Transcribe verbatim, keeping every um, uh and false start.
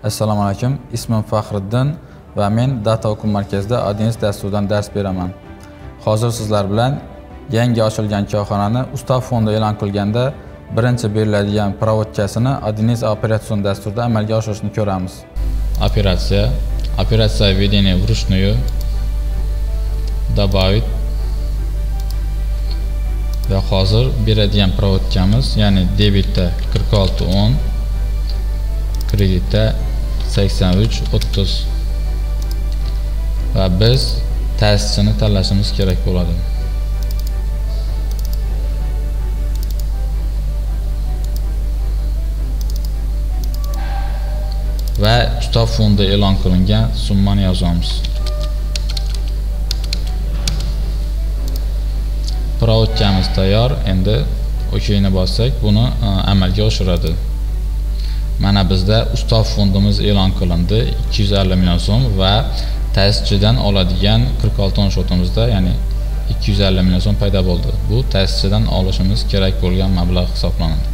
Assalomu alaykum. Ismim Faxriddin va men Data o'quv markazida Adins dasturidan dars beraman. Hozir sizlar bilan yangi ochilgan korxonani Ustav fondi e'lon qilganda birinchi beriladigan provodkasini Adins operatsion dasturida amalga oshirishni ko'ramiz. Operatsiya, operatsiya введения вручную, добавить va hozir beradigan provodkamiz, ya'ni debitda qirq olti o'n, kreditda sakson uch o'ttiz va biz ta'sischini tanlashimiz kerak bo'ladi. Va Ustav fondi e'lon qilingan summani yozamiz. Provodkamiz tayyor. Endi o'kayni bossak, buni amalga oshiradi. Mana bizda Ustav fondimiz e'lon qilindi, ikki yuz ellik million so'm va ta'sischidan oladigan qirq olti o'n shotimizda, ya'ni ikki yuz ellik million so'm paydo bo'ldi. Bu ta'sischidan olishimiz kerak bo'lgan mablag' hisoblanadi.